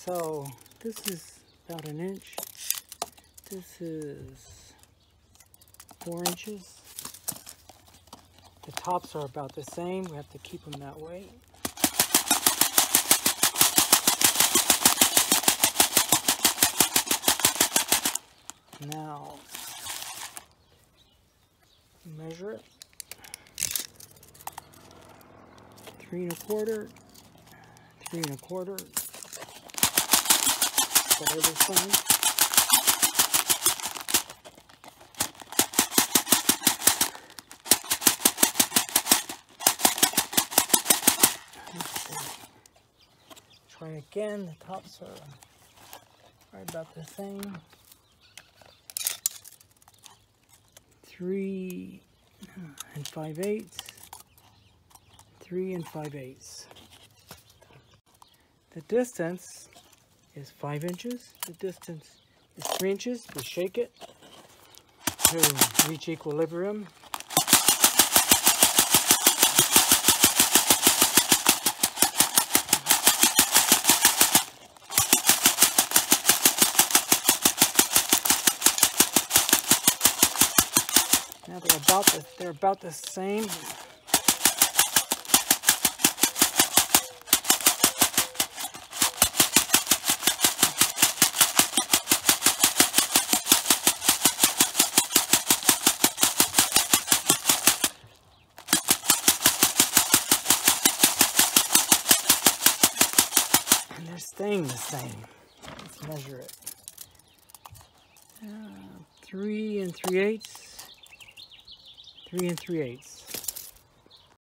So this is about 1 inch. This is 4 inches. The tops are about the same. We have to keep them that way. Now, measure it. 3 1/4, 3 1/4. Whatever size. Try again. The tops are right about the same. 3 5/8. 3 5/8. The distance is 5 inches. The distance is 3 inches. We shake it to reach equilibrium. Now they're about the same. And they're staying the same. Let's measure it. 3 3/8. 3 3/8.